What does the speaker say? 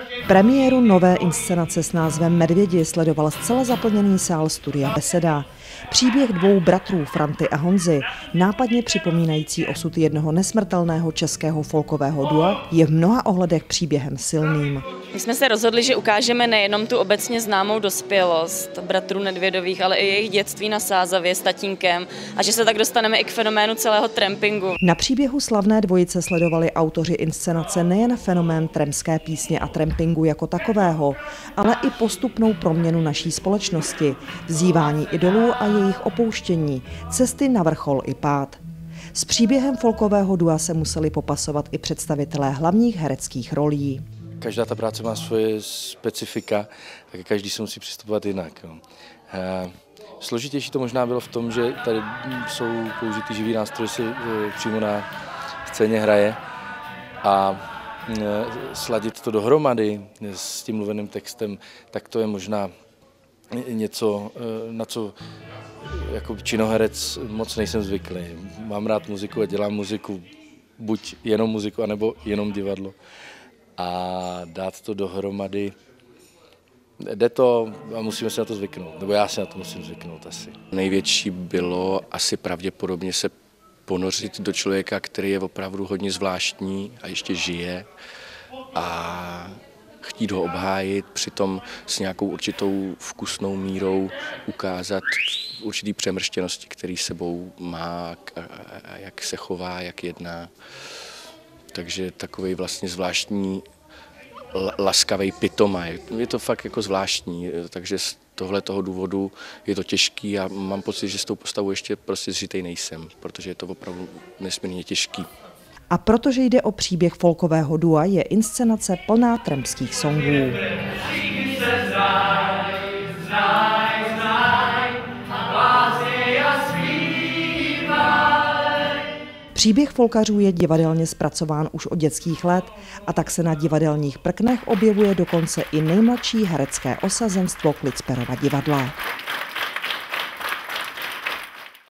Premiéru nové inscenace s názvem Medvědi sledoval zcela zaplněný sál Studia Beseda. Příběh dvou bratrů Franty a Honzy, nápadně připomínající osud jednoho nesmrtelného českého folkového dua, je v mnoha ohledech příběhem silným. My jsme se rozhodli, že ukážeme nejenom tu obecně známou dospělost bratrů Nedvědových, ale i jejich dětství na Sázavě s tatínkem a že se tak dostaneme i k fenoménu celého trampingu. Na příběhu slavné dvojice sledovali autoři inscenace nejen fenomén trampské písně a trampingu jako takového, ale i postupnou proměnu naší společnosti, vzývání idolů a jejich opouštění, cesty na vrchol i pád. S příběhem folkového dua se museli popasovat i představitelé hlavních hereckých rolí. Každá ta práce má svoje specifika, tak každý se musí přistupovat jinak. Složitější to možná bylo v tom, že tady jsou použitý živý nástroj, se přímo na scéně hraje a sladit to dohromady s tím mluveným textem, tak to je možná něco, na co jako činoherec moc nejsem zvyklý. Mám rád muziku a dělám muziku, buď jenom muziku, anebo jenom divadlo. A dát to dohromady, jde to a musíme se na to zvyknout, nebo já se na to musím zvyknout asi. Největší bylo asi pravděpodobně se ponořit do člověka, který je opravdu hodně zvláštní a ještě žije a chtít ho obhájit, přitom s nějakou určitou vkusnou mírou ukázat určitý přemrštěnosti, který sebou má, a jak se chová, jak jedná. Takže takový vlastně zvláštní, laskavý pitoma. Je to fakt jako zvláštní, takže z tohoto důvodu je to těžký a mám pocit, že s tou postavou ještě prostě zžitej nejsem, protože je to opravdu nesmírně těžký. A protože jde o příběh folkového dua, je inscenace plná trampských songů. Příběh folkařů je divadelně zpracován už od dětských let a tak se na divadelních prknech objevuje dokonce i nejmladší herecké osazenstvo Klicperova divadla.